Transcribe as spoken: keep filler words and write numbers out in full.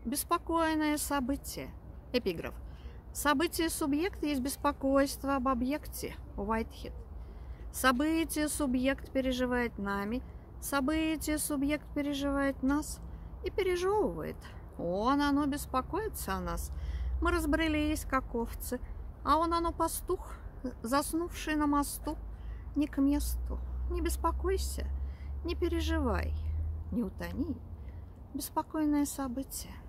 Беспокойное событие. Эпиграф. Событие субъект есть беспокойство об объекте. Уайтхед. Событие субъект переживает нами, событие субъект переживает нас и пережевывает. Он, оно беспокоится о нас. Мы разбрелись, как овцы, а он, оно пастух, заснувший на мосту. Не к месту, не беспокойся, не переживай, не утони. Беспокойное событие.